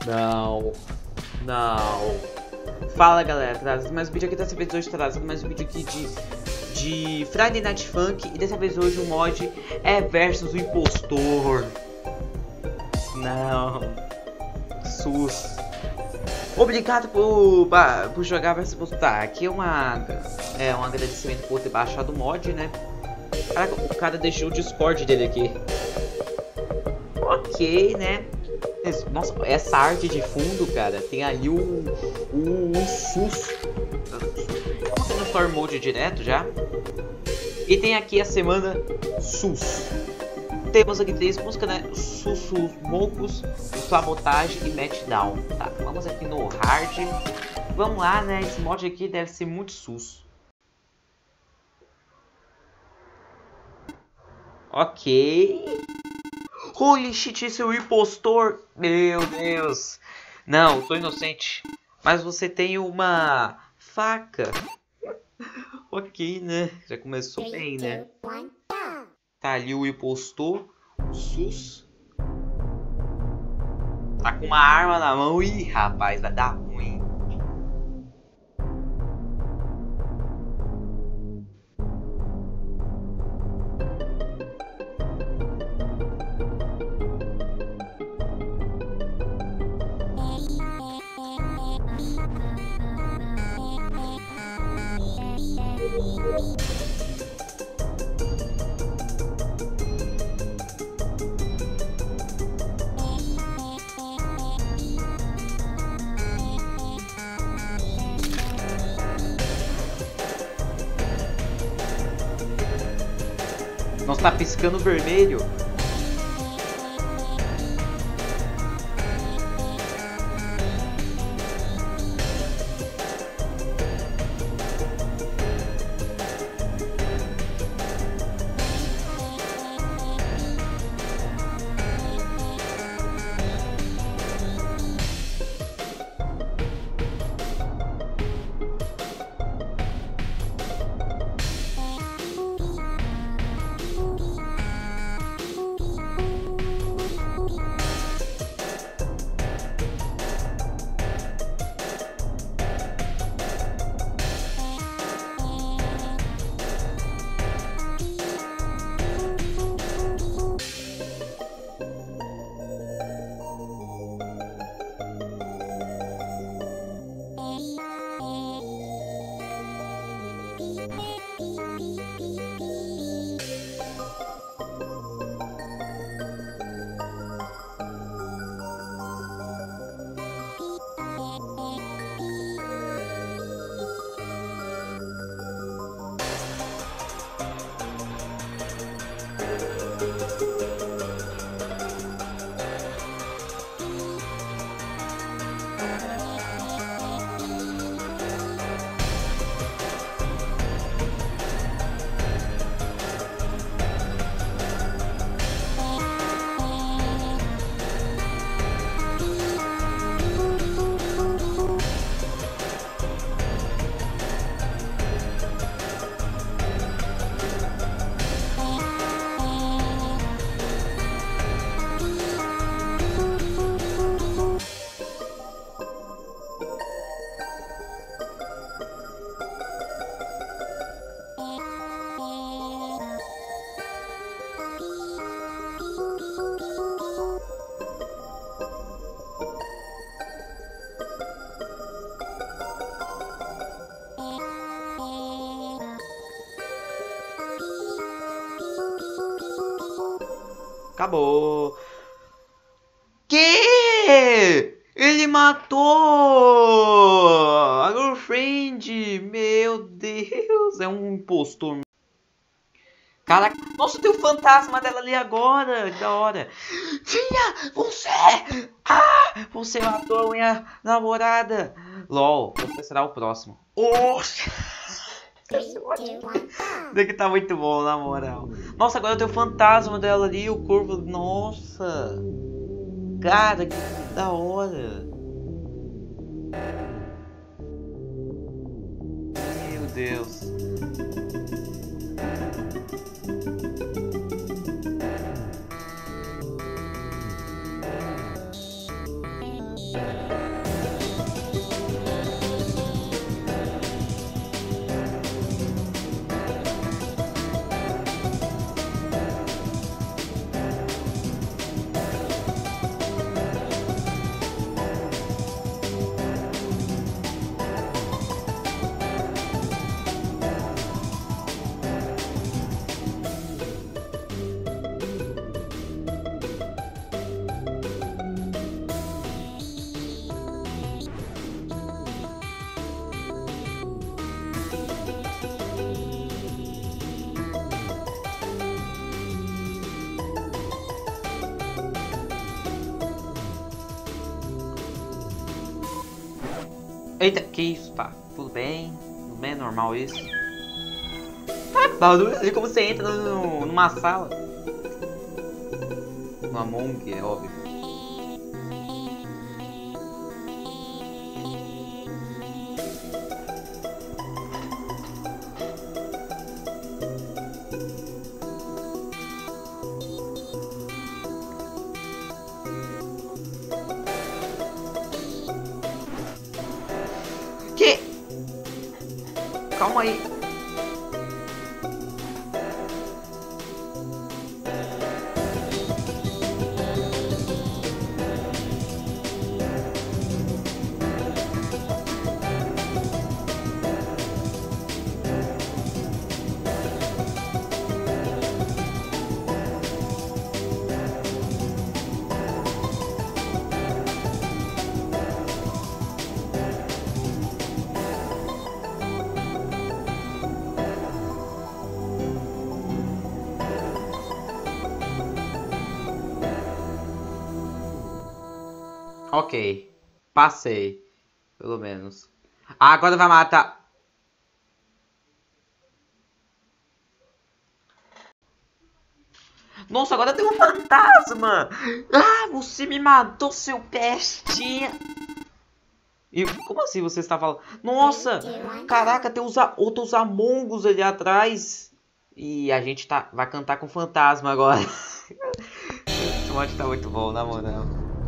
Não. Não. Fala galera, trazendo mais um vídeo aqui, dessa vez hoje trazendo mais um vídeo aqui de Friday Night Funk. E dessa vez hoje o mod é versus o impostor. Não. Sus. Obrigado por jogar versus impostor. Tá, aqui é um agradecimento por ter baixado o mod, né? Caraca, o cara deixou o Discord dele aqui. Ok, né? Nossa, essa arte de fundo, cara, tem ali um sus. Vamos ter no Story Mode direto já. E tem aqui a semana sus. Temos aqui 3 músicas, né? Sussus, Mocos, Sabotagem e Matchdown. Tá, vamos aqui no Hard. Vamos lá, né? Esse mod aqui deve ser muito sus. Ok. Holy shit, esse é o impostor. Meu Deus. Não, sou inocente. Mas você tem uma faca. Ok, né? Já começou bem, né? Tá ali o impostor. O sus. Tá com uma arma na mão. Ih, rapaz, vai dar ruim. Não tá piscando vermelho. Acabou. Que? Ele matou a girlfriend. Meu Deus, é um impostor. Caraca, nossa, tem o fantasma dela ali agora. Que da hora. Filha, você! Ah, você matou a minha namorada. LOL, você será o próximo. Oxi. Daqui tá muito bom, na moral. Nossa, agora tem o fantasma dela ali, o corvo. Nossa. Cara, que da hora. Meu Deus. Eita, que isso? Tá, tudo bem? Tudo bem? Normal isso? Tá, como você entra numa sala? No Among, é óbvio. Que? Calma aí. Ok, passei, pelo menos. Ah, agora vai matar. Nossa, agora tem um fantasma! Ah, você me matou, seu pestinha! E como assim você está falando? Nossa, caraca, tem outros Among Us ali atrás. E a gente vai cantar com fantasma agora. Esse mod tá muito bom, na moral.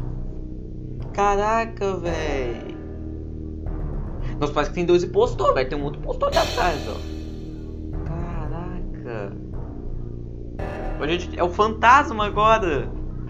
Caraca, velho. Nossa, parece que tem 2 impostores, vai ter um outro impostor ali atrás, ó. Caraca. A gente é o fantasma agora.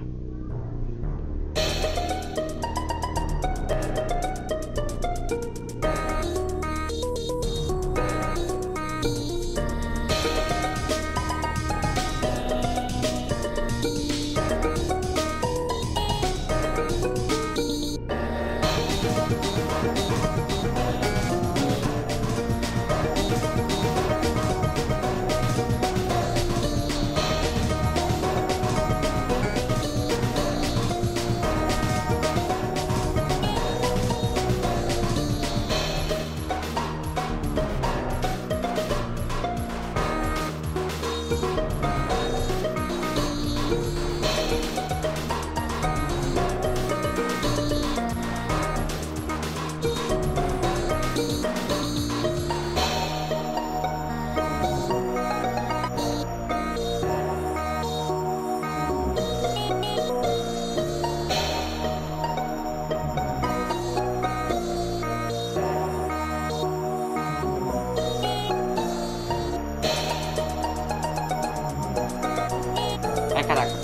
Ai, caraca.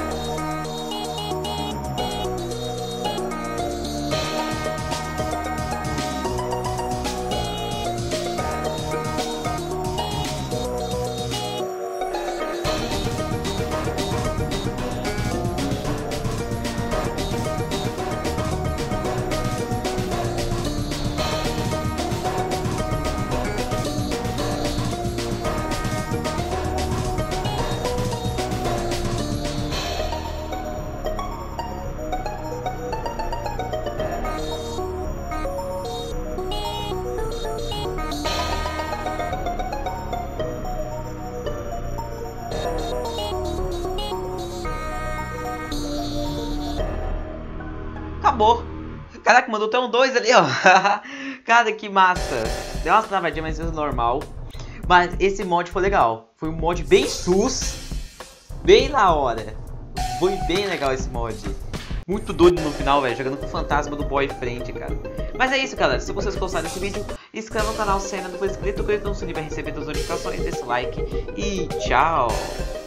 Acabou. Caraca, mandou até um 2 ali, ó. Cara, que massa. Deu umas travadinhas, mas é normal. Mas esse mod foi legal. Foi um mod bem sus. Bem na hora. Foi bem legal esse mod. muito doido no final, velho, jogando com o fantasma do boyfriend, cara. Mas é isso, galera. Se vocês gostaram desse vídeo, inscreva no canal se ainda não for inscrito, clique no sininho para receber as notificações, desse like e tchau!